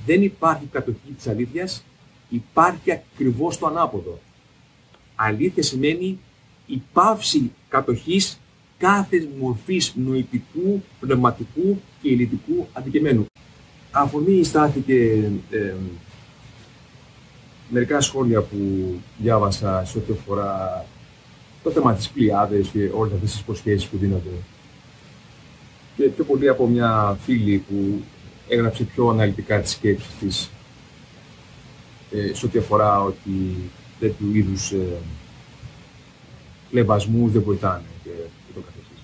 δεν υπάρχει κατοχή της αλήθειας, υπάρχει ακριβώς το ανάποδο. Αλήθεια σημαίνει η πάυση κατοχής κάθε μορφής νοητικού, πνευματικού και υλικού αντικειμένου. Αφορμή στάθηκε μερικά σχόλια που διάβασα σε ό,τι αφορά το θέμα της Πλειάδες και όλες αυτές τις υποσχέσεις που δίνονται. Και πιο πολύ από μια φίλη που έγραψε πιο αναλυτικά τις σκέψεις της σε ό,τι αφορά ότι τέτοιου είδους λεβασμούς δεν βοηθάνε και το καθεξής.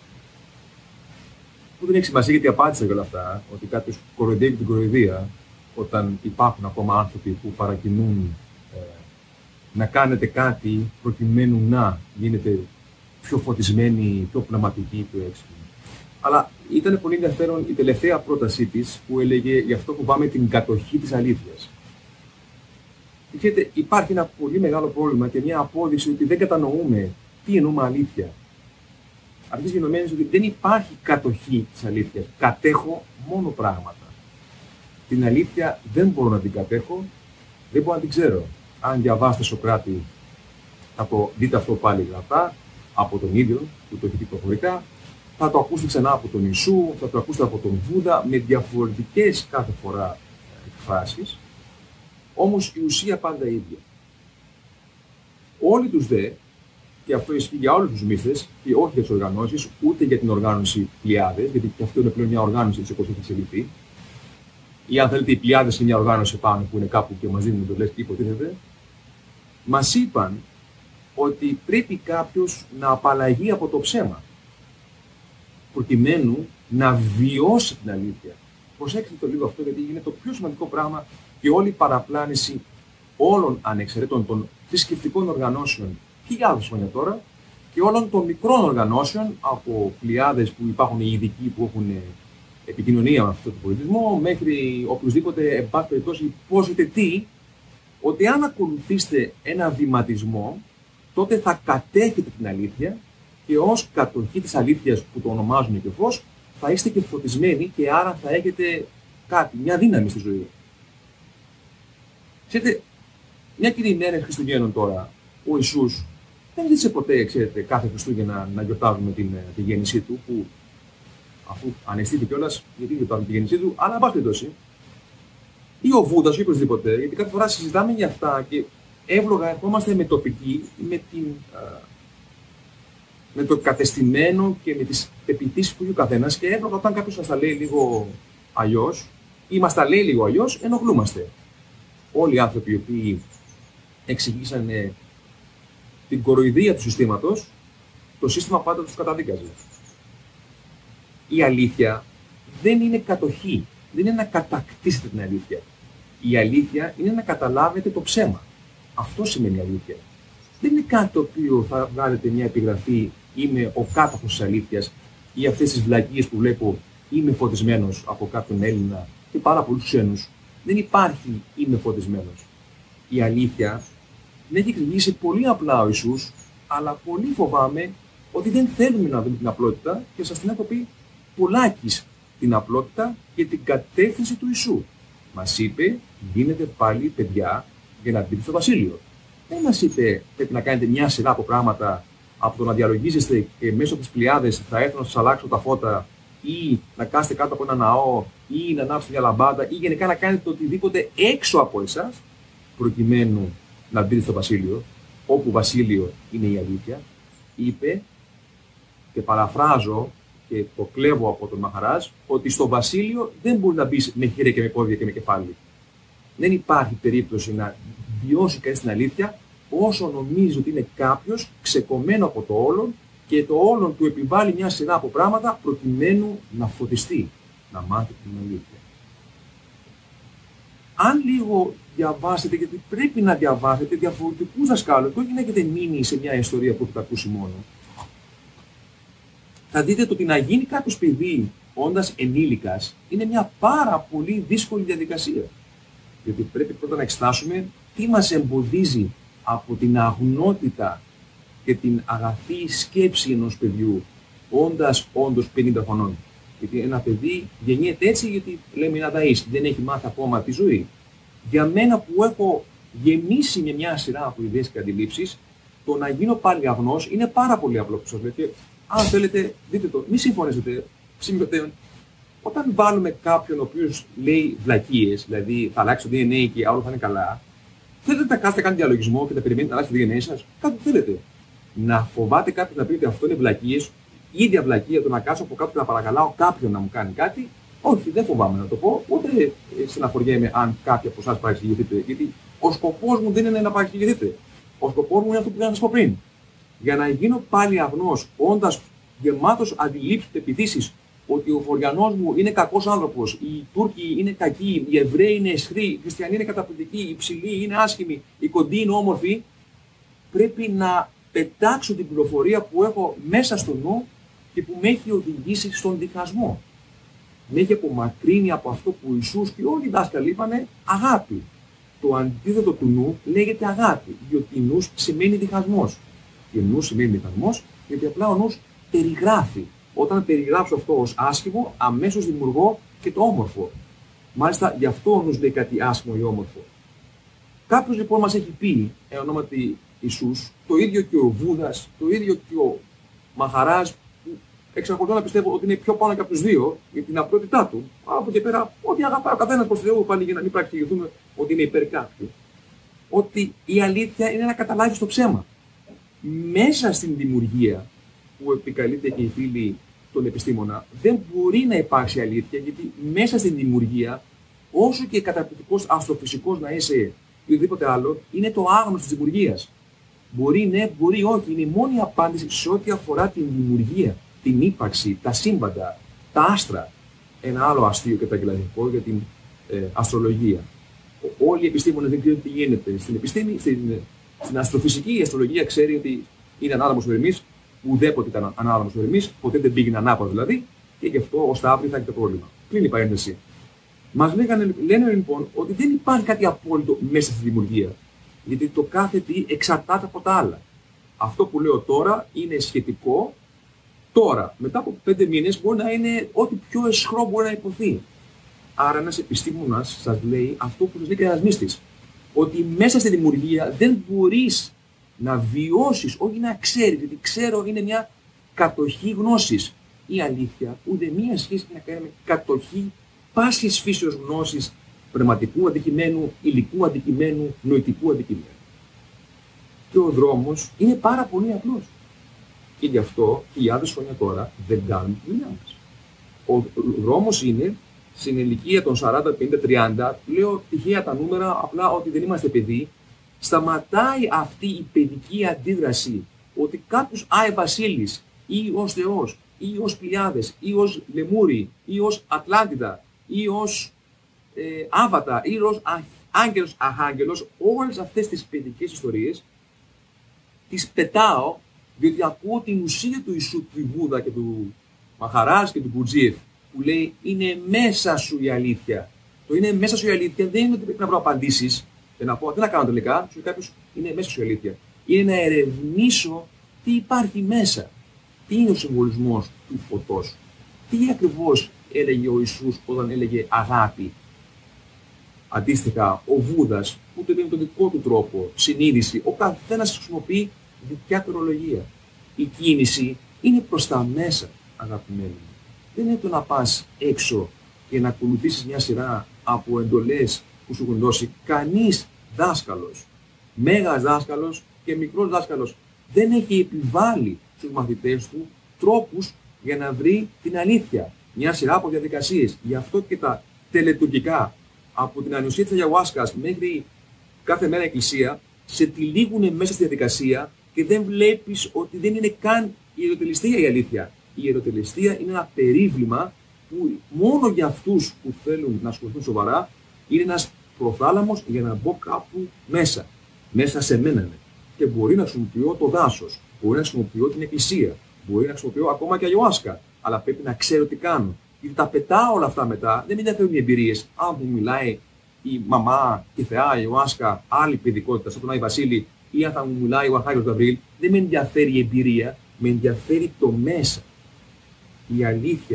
Που δεν έχει σημασία γιατί απάντησα για όλα αυτά, ότι κάποιος κοροϊδεύει την κοροϊδία όταν υπάρχουν ακόμα άνθρωποι που παρακινούν να κάνετε κάτι προκειμένου να γίνετε πιο φωτισμένοι, πιο πνευματικοί, πιο έξυπνοι. Αλλά ήταν πολύ ενδιαφέρον η τελευταία πρότασή της που έλεγε γι' αυτό που πάμε την κατοχή της αλήθειας. Και ξέρετε, υπάρχει ένα πολύ μεγάλο πρόβλημα και μια απόδειξη ότι δεν κατανοούμε τι εννοούμε αλήθεια. Αυτές οι γενομένες ότι δεν υπάρχει κατοχή της αλήθειας. Κατέχω μόνο πράγματα. Την αλήθεια δεν μπορώ να την κατέχω, δεν μπορώ να την ξέρω. Αν διαβάσετε Σωκράτη, θα το δείτε αυτό πάλι γραπτά από τον ίδιο που το έχει πει προφορικά. Θα το ακούσετε ξανά από τον Ιησού, θα το ακούσετε από τον Βούδα με διαφορετικές κάθε φορά εκφράσεις. Όμως η ουσία πάντα ίδια. Όλοι τους δε, και αυτό ισχύει για όλους τους μύστες και όχι για τις οργανώσεις, ούτε για την οργάνωση Πλειάδες, γιατί και αυτό είναι πλέον μια οργάνωση της όπως έχει εξελιχθεί. Ή αν θέλετε, οι Πλειάδες είναι μια οργάνωση πάνω που είναι κάπου και μας δίνουν το λες και υποτίθεται. Μας είπαν ότι πρέπει κάποιος να απαλλαγεί από το ψέμα, προκειμένου να βιώσει την αλήθεια. Προσέξτε το λίγο αυτό, γιατί είναι το πιο σημαντικό πράγμα και όλη η παραπλάνηση όλων ανεξαιρέτων των θρησκευτικών οργανώσεων χιλιάδες χρόνια τώρα και όλων των μικρών οργανώσεων από Πλειάδες που υπάρχουν οι ειδικοί που έχουν επικοινωνία με αυτόν τον πολιτισμό μέχρι οποιοδήποτε, εν πάση περιπτώσει, πόσετε τι, ότι αν ακολουθήσετε ένα βηματισμό, τότε θα κατέχετε την αλήθεια και ως κατοχή της αλήθειας που το ονομάζουν και φως, θα είστε και φωτισμένοι και άρα θα έχετε κάτι, μια δύναμη στη ζωή. Ξέρετε, μια κοινή μέρα Χριστουγέννων τώρα, ο Ιησούς δεν ζήτησε ποτέ, ξέρετε, κάθε Χριστούγεννα να γιορτάζουμε τη γέννησή του, που αφού αναισθήθη κιόλας, γιατί γιορτάζουμε τη γέννησή του, αλλά εν πάση περιπτώσει, ή ο Βούδας ή οποιοδήποτε, γιατί κάθε φορά συζητάμε για αυτά και εύλογα ερχόμαστε με τοπική, με το κατεστημένο και με τις πεποιθήσεις που έχει ο καθένας και εύλογα όταν κάποιος μας τα λέει λίγο αλλιώς ή μας τα λέει λίγο αλλιώς, ενοχλούμαστε. Όλοι οι άνθρωποι οι οποίοι εξηγήσανε την κοροϊδία του συστήματος, το σύστημα πάντα τους καταδίκαζε. Η αλήθεια δεν είναι κατοχή, δεν είναι να κατακτήσετε την αλήθεια. Η αλήθεια είναι να καταλάβετε το ψέμα. Αυτό σημαίνει αλήθεια. Δεν είναι κάτι το οποίο θα βγάλετε μια επιγραφή «Είμαι ο κάτοχος της αλήθειας» ή αυτές τις βλακίες που βλέπω «Είμαι φωτισμένος» από κάποιον Έλληνα και πάρα πολλούς ξένους. Δεν υπάρχει «Είμαι φωτισμένος». Η αλήθεια δεν έχει εξηγήσει πολύ απλά ο Ιησούς, αλλά πολύ φοβάμαι ότι δεν θέλουμε να δούμε την απλότητα και σας την έχω πει πολλάκις την απλότητα και την κατεύθυνση του Ιησού. Μας είπε, γίνετε πάλι παιδιά για να μπείτε στο βασίλειο. Δεν μας είπε, πρέπει να κάνετε μια σειρά από πράγματα από το να διαλογίζεστε και μέσω από τις Πλειάδες θα έρθω να σας αλλάξω τα φώτα ή να κάθετε κάτω από ένα ναό ή να ανάψετε μια λαμπάδα ή γενικά να κάνετε το οτιδήποτε έξω από εσάς προκειμένου να μπείτε στο βασίλειο, όπου βασίλειο είναι η αλήθεια. Είπε, και παραφράζω και το κλέβω από τον Μαχαράζ, ότι στο βασίλειο δεν μπορεί να μπει με χέρια και με πόδια και με κεφάλι. Δεν υπάρχει περίπτωση να βιώσει κανείς την αλήθεια όσο νομίζει ότι είναι κάποιος ξεκομμένο από το όλον και το όλον του επιβάλλει μια σειρά από πράγματα προκειμένου να φωτιστεί, να μάθει την αλήθεια. Αν λίγο διαβάσετε, γιατί πρέπει να διαβάσετε διαφορετικούς δασκάλους, όχι να έχετε μείνει σε μια ιστορία που έχετε ακούσει μόνο, θα δείτε ότι να γίνει κάποιος παιδί όντας ενήλικας είναι μια πάρα πολύ δύσκολη διαδικασία. Γιατί πρέπει πρώτα να εξετάσουμε τι μας εμποδίζει από την αγνότητα και την αγαθή σκέψη ενός παιδιού όντας όντως 50 χρονών. Γιατί ένα παιδί γεννιέται έτσι, γιατί λέμε να δαΐσει, δεν έχει μάθει ακόμα τη ζωή. Για μένα που έχω γεμίσει με μια σειρά από ιδέες και αντιλήψεις, το να γίνω πάλι αγνός είναι πάρα πολύ απλό που σας λέω. Και αν θέλετε, δείτε το, μη συμφωνήσετε. Όταν βάλουμε κάποιον ο οποίος λέει βλακίες, δηλαδή θα αλλάξει το DNA και άλλο θα είναι καλά, θέλετε να κάνετε κάτι διαλογισμό και να περιμένετε να αλλάξει το DNA σας, κάτι που θέλετε. Να φοβάται κάποιος να πει ότι αυτό είναι βλακίες, ίδια βλακία το να κάτσω από κάποιον να παρακαλάω κάποιον να μου κάνει κάτι, όχι, δεν φοβάμαι να το πω, ούτε στεναχωριέμαι αν κάποιοι από εσάς παρεξηγηθείτε. Γιατί ο σκοπός μου δεν είναι να παρεξηγηθείτε. Ο σκοπός μου είναι αυτό που να σας πω πριν. Για να γίνω πάλι αγνός, όντας γεμάτος αντιλήψεις και πεποιθήσεις ότι ο Φοριανός μου είναι κακός άνθρωπος, οι Τούρκοι είναι κακοί, οι Εβραίοι είναι αισχροί, οι Χριστιανοί είναι καταπληκτικοί, οι ψηλοί είναι άσχημοι, οι κοντοί είναι όμορφοι, πρέπει να πετάξω την πληροφορία που έχω μέσα στο νου και που με έχει οδηγήσει στον διχασμό. Με έχει απομακρύνει από αυτό που ο Ιησούς και όλοι οι δάσκαλοι είπανε αγάπη. Το αντίθετο του νου λέγεται αγάπη, διότι νους σημαίνει διχασμός. Και νους σημαίνει διχασμός, γιατί απλά ο νους περιγράφει. Όταν περιγράψω αυτό ως άσχημο, αμέσως δημιουργώ και το όμορφο. Μάλιστα, γι' αυτό ο νους λέει κάτι άσχημο ή όμορφο. Κάποιος λοιπόν μας έχει πει, εν ονόματι Ιησούς, το ίδιο και ο Βούδας, το ίδιο και ο Μαχαράς, που εξακολουθώ να πιστεύω ότι είναι πιο πάνω και από τους δύο, για την απλότητά του. Από εκεί πέρα, ό,τι αγαπάει ο καθένας προς Θεού, πάλι για να μην παρεξηγηθούμε ότι είναι υπέρ κάποιου. Ότι η αλήθεια είναι να καταλάβεις το ψέμα. Μέσα στην δημιουργία που επικαλείται και οι φίλοι των επιστήμονα, δεν μπορεί να υπάρξει αλήθεια, γιατί μέσα στην δημιουργία, όσο και καταπληκτικός αστροφυσικός να είσαι ή οτιδήποτε άλλο, είναι το άγνωστο της δημιουργίας. Μπορεί ναι, μπορεί όχι. Είναι η μόνη απάντηση σε ό,τι αφορά την δημιουργία, την ύπαρξη, τα σύμπαντα, τα άστρα. Ένα άλλο αστείο και επαγγελματικό για την αστρολογία. Όλοι οι επιστήμονες δεν ξέρουν τι γίνεται. Στην επιστήμη, στην αστροφυσική, η αστρολογία ξέρει ότι είναι ανάδρομος ο Ερμής, ουδέποτε ήταν ανάδρομος ο Ερμής, ποτέ δεν πήγαινε ανάποδα δηλαδή, και γι' αυτό ως τα αύριο θα έχει το πρόβλημα. Κλείνει η παρένθεση. Μας λένε λοιπόν ότι δεν υπάρχει κάτι απόλυτο μέσα στη δημιουργία. Γιατί το κάθε τι εξαρτάται από τα άλλα. Αυτό που λέω τώρα είναι σχετικό τώρα. Μετά από 5 μήνες μπορεί να είναι ό,τι πιο αισχρό μπορεί να υποθεί. Άρα ένας επιστήμονας σας λέει αυτό που σας λέει και ένας μύστης. Ότι μέσα στη δημιουργία δεν μπορείς να βιώσεις, όχι να ξέρεις. Γιατί ξέρω είναι μια κατοχή γνώσης. Η αλήθεια ούτε μία σχέση να κάνει με κατοχή πάσης φύσεως γνώσης, πνευματικού αντικειμένου, υλικού αντικειμένου, νοητικού αντικειμένου. Και ο δρόμος είναι πάρα πολύ απλός. Και γι' αυτό χιλιάδες χρόνια τώρα δεν κάνουμε τη δουλειά μας. Ο δρόμος είναι στην ηλικία των 40, 50, 30, λέω τυχαία τα νούμερα, απλά ότι δεν είμαστε παιδί, σταματάει αυτή η παιδική αντίδραση ότι κάποιος Άι Βασίλης ή ως Θεός ή ως Πλειάδες ή ως Λεμούρι ή ως Ατλάντιδα ή ως Άβατα ή ως Άγγελος Αχάγγελος, όλες αυτές τις παιδικές ιστορίες τις πετάω, διότι ακούω την ουσία του Ιησού, του Βούδα και του Μαχαράς και του Γκουρτζίεφ, που λέει είναι μέσα σου η αλήθεια. Το είναι μέσα σου η αλήθεια δεν είναι ότι πρέπει να βρω απαντήσεις και να πω τι να κάνω τελικά, σου κάποιος είναι μέσα σου η αλήθεια. Είναι να ερευνήσω τι υπάρχει μέσα. Τι είναι ο συμβολισμός του φωτός. Τι ακριβώς έλεγε ο Ιησούς όταν έλεγε αγάπη. Αντίστοιχα, ο Βούδας, που το λέει με τον δικό του τρόπο, συνείδηση, ο καθένας χρησιμοποιεί δικιά του ορολογία. Η κίνηση είναι προς τα μέσα, αγαπημένοι μου. Δεν είναι το να πας έξω και να ακολουθήσεις μια σειρά από εντολές που σου έχουν δώσει. Κανείς δάσκαλος, μέγας δάσκαλος και μικρός δάσκαλος δεν έχει επιβάλει στους μαθητές του τρόπους για να βρει την αλήθεια. Μια σειρά από διαδικασίες. Γι' αυτό και τα τελετουργικά, από την ανοσία της Αγιαουάσκας μέχρι κάθε μέρα εκκλησία, σε τυλίγουν μέσα στη διαδικασία και δεν βλέπεις ότι δεν είναι καν η ιεροτελεστία η αλήθεια. Η ιεροτελεστία είναι ένα περίβλημα που μόνο για αυτούς που θέλουν να ασχοληθούν σοβαρά είναι ένας προθάλαμος για να μπω κάπου μέσα. Μέσα σε μένα είναι. Και μπορεί να χρησιμοποιώ το δάσος, μπορεί να χρησιμοποιώ την εκκλησία, μπορεί να χρησιμοποιώ ακόμα και Αγιαουάσκα. Αλλά πρέπει να ξέρω τι κάνω. Γιατί τα πετάω όλα αυτά μετά, δεν με ενδιαφέρουν οι εμπειρίες. Αν μου μιλάει η μαμά, η θεά, η Αγιαουάσκα, άλλη παιδικότητα, σαν τον Άι Βασίλη, ή αν θα μου μιλάει ο Αρχάγγελος Γαβρίλ, δεν με ενδιαφέρει η εμπειρία, με ενδιαφέρει το μέσα. Η αλήθεια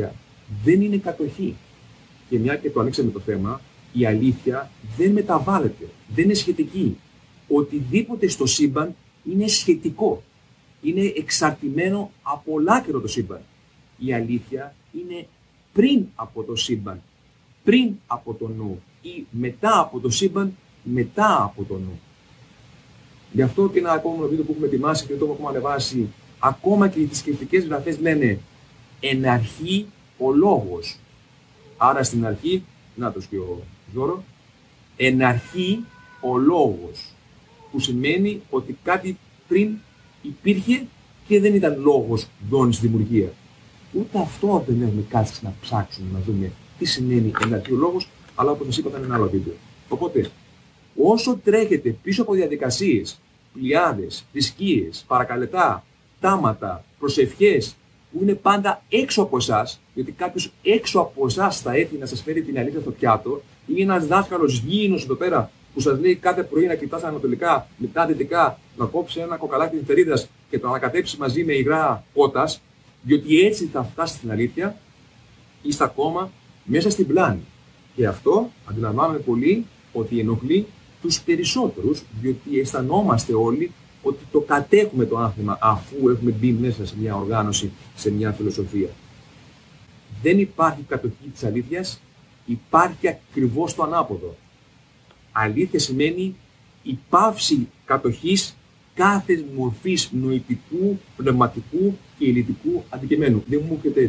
δεν είναι κατοχή. Και μια και το ανοίξαμε το θέμα, η αλήθεια δεν μεταβάλλεται, δεν είναι σχετική. Οτιδήποτε στο σύμπαν είναι σχετικό. Είναι εξαρτημένο από ολάκερο το σύμπαν. Η αλήθεια είναι πριν από το σύμπαν, πριν από το νου ή μετά από το σύμπαν, μετά από το νου. Γι' αυτό και ένα επόμενο βίντεο που έχουμε ετοιμάσει και το έχουμε ανεβάσει, ακόμα και οι θρησκευτικές γραφές λένε εν αρχή ο λόγος. Άρα στην αρχή, να το και ο Ζώρο, εν αρχή ο λόγος, που σημαίνει ότι κάτι πριν υπήρχε και δεν ήταν λόγος δόνης δημιουργία. Ούτε αυτό δεν έχουμε κάτσει να ψάξουμε, να δούμε τι σημαίνει εν αρχή ο λόγος, αλλά όπως σας είπα ήταν ένα άλλο βίντεο. Οπότε, όσο τρέχετε πίσω από διαδικασίες, πλειάδες, θρησκείες, παρακαλετά, τάματα, προσευχές, που είναι πάντα έξω από εσάς, γιατί κάποιος έξω από εσάς θα έρθει να σας φέρει την αλήθεια στο πιάτο, ή ένας δάσκαλος γήινος εδώ πέρα που σας λέει κάθε πρωί να κοιτάς ανατολικά, μετά δυτικά, να κόψει ένα κοκαλάκι νυχτερίδας και το ανακατέψει μαζί με υγρά πότας, διότι έτσι θα φτάσει στην αλήθεια, είστε ακόμα μέσα στην πλάνη. Και αυτό αντιλαμβάνομαι πολύ ότι ενοχλεί τους περισσότερους, διότι αισθανόμαστε όλοι ότι το κατέχουμε το άθλημα αφού έχουμε μπει μέσα σε μια οργάνωση, σε μια φιλοσοφία. Δεν υπάρχει κατοχή της αλήθειας, υπάρχει ακριβώς το ανάποδο. Αλήθεια σημαίνει η πάυση κατοχής κάθε μορφής νοητικού, πνευματικού και υλικού αντικειμένου. Δεν μου έρχεται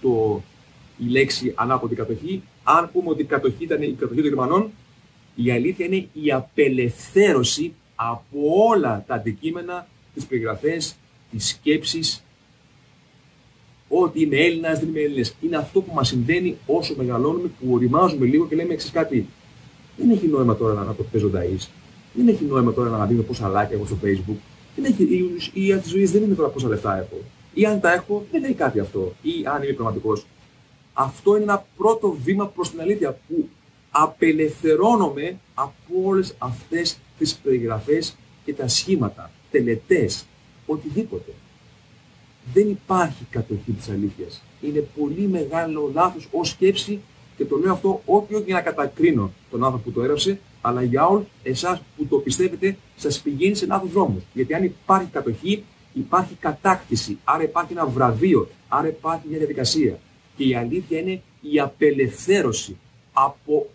η λέξη ανάποδη κατοχή. Αν πούμε ότι η κατοχή ήταν η κατοχή των Γερμανών, η αλήθεια είναι η απελευθέρωση από όλα τα αντικείμενα, τις περιγραφές, τις σκέψεις, ότι είμαι Έλληνας, δεν είμαι Έλληνας. Είναι αυτό που μας συμβαίνει όσο μεγαλώνουμε, που οριμάζουμε λίγο και λέμε εξής κάτι. Δεν έχει νόημα τώρα να το παίζω νταΐς. Δεν έχει νόημα τώρα να δίνω πόσα like έχω στο Facebook. Η αυτή τη ζωή δεν είναι τώρα πόσα λεφτά έχω. Ή αν τα έχω, δεν λέει κάτι αυτό. Ή αν είμαι πραγματικός. Αυτό είναι ένα πρώτο βήμα προς την αλήθεια που απελευθερώνομαι από όλες αυτές τις περιγραφές και τα σχήματα, τελετές, οτιδήποτε. Δεν υπάρχει κατοχή της αλήθειας. Είναι πολύ μεγάλο λάθος ως σκέψη και το λέω αυτό όχι για να κατακρίνω τον άνθρωπο που το έγραψε, αλλά για όλους εσάς που το πιστεύετε, σας πηγαίνει σε λάθος δρόμους. Γιατί αν υπάρχει κατοχή, υπάρχει κατάκτηση, άρα υπάρχει ένα βραβείο, άρα υπάρχει μια διαδικασία. Και η αλήθεια είναι η απελευθέρωση από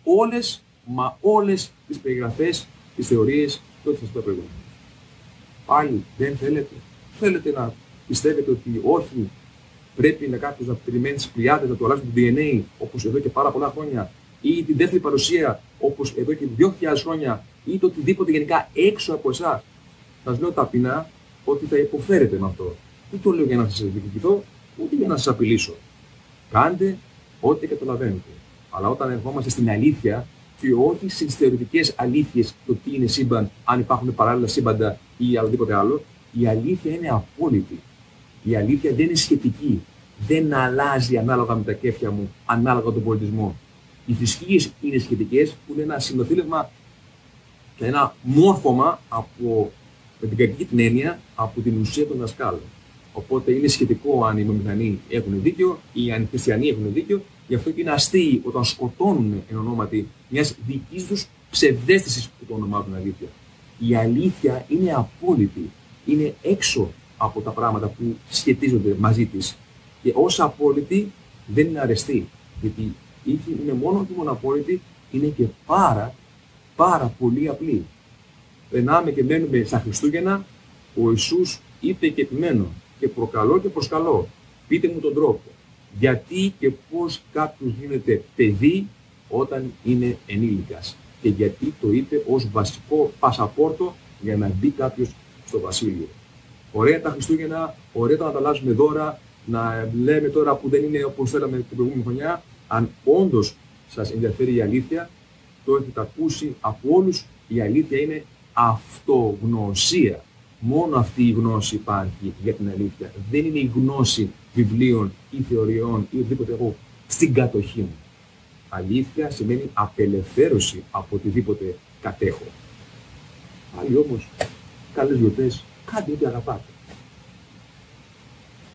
όλες τις περιγραφές, τις θεωρίες και ό,τι σας είπα προηγούμενα. Πάλι δεν θέλετε να πιστεύετε ότι όχι, πρέπει να κάποιος να περιμένει τις πλειάδες, να του αλλάξουν το DNA όπως εδώ και πάρα πολλά χρόνια, ή την δεύτερη παρουσία όπως εδώ και 2.000 χρόνια, ή το οτιδήποτε γενικά έξω από εσάς. Σας λέω ταπεινά ότι θα υποφέρετε με αυτό. Δεν το λέω για να σας διεκδικηθώ, ούτε για να σας απειλήσω. Κάντε ό,τι καταλαβαίνετε. Αλλά όταν ερχόμαστε στην αλήθεια, και όχι στις θεωρητικές αλήθειες, το τι είναι σύμπαν, αν υπάρχουν παράλληλα σύμπαντα ή οτιδήποτε άλλο, η αλήθεια είναι απόλυτη. Η αλήθεια δεν είναι σχετική. Δεν αλλάζει ανάλογα με τα κέφια μου, ανάλογα με τον πολιτισμό. Οι θρησκείες είναι σχετικές, που είναι ένα συνοθήλευμα και ένα μόρφωμα με την κακή την έννοια, από την ουσία των δασκάλων. Οπότε είναι σχετικό αν οι μεμιθανοί έχουν δίκιο ή αν οι χριστιανοί έχουν δίκιο. Γι' αυτό και είναι αστείοι όταν σκοτώνουν εν ονόματι μιας δικής τους ψευδαίσθησης που το ονομάζουν αλήθεια. Η αλήθεια είναι απόλυτη. Είναι έξω από τα πράγματα που σχετίζονται μαζί της. Και ως απόλυτη δεν είναι αρεστή. Γιατί είναι μόνο και μόνο απόλυτη, είναι και πάρα πολύ απλή. Περνάμε και μένουμε στα Χριστούγεννα, ο Ιησούς είπε και επιμένω και προκαλώ και προσκαλώ. Πείτε μου τον τρόπο. Γιατί και πώς κάποιος γίνεται παιδί όταν είναι ενήλικας. Και γιατί το είπε ως βασικό πασαπόρτο για να μπει κάποιος στο βασίλειο. Ωραία τα Χριστούγεννα, ωραία το να ανταλλάσσουμε δώρα, να λέμε τώρα που δεν είναι όπως θέλαμε την προηγούμενη χρονιά. Αν όντως σας ενδιαφέρει η αλήθεια, το έχετε ακούσει από όλους, η αλήθεια είναι αυτογνωσία. Μόνο αυτή η γνώση υπάρχει για την αλήθεια. Δεν είναι η γνώση βιβλίων ή θεωριών ή οτιδήποτε έχω στην κατοχή μου. Αλήθεια σημαίνει απελευθέρωση από οτιδήποτε κατέχω. Πάλι όμως, καλές γιορτές, κάντε ό,τι αγαπάτε.